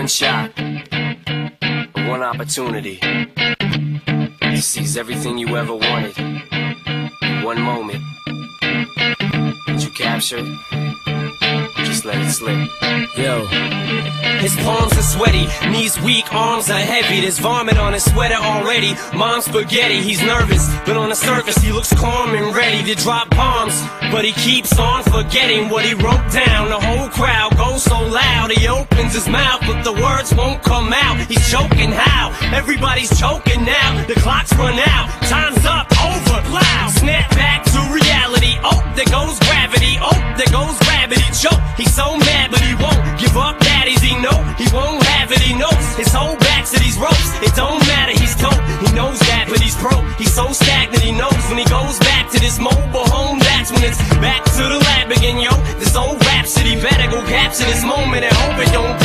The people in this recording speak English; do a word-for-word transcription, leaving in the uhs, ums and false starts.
one shot, one opportunity to seize everything you ever wanted in one moment. Did you capture it? Just let it slip. Yo. His palms are sweaty, knees weak, arms are heavy. There's vomit on his sweater already. Mom's spaghetti, he's nervous, but on the surface he looks calm and ready to drop bombs. But he keeps on forgetting what he wrote down. The whole crowd goes so loud, he opens his mouth, but the words won't come out. He's choking how? Everybody's choking now. The clock's run out, time's up, over, loud. Snap back to reality, oh, there goes gravity. Oh, there goes gravity, choke. He's so mad, but he won't give up. Daddies, he know he won't have it. He knows his whole back to these ropes. It don't matter, he's dope. He knows that, but he's broke. He's so stagnant, he knows when he goes back to this mobile home. That's when it's back to the lab again, yo. This old rhapsody better go capture this moment and hope it don't